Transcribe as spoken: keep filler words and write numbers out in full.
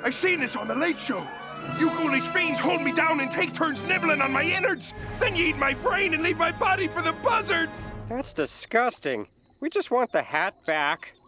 I've seen this on the Late Show. You ghoulish fiends hold me down and take turns nibbling on my innards. Then you eat my brain and leave my body for the buzzards. That's disgusting. We just want the hat back.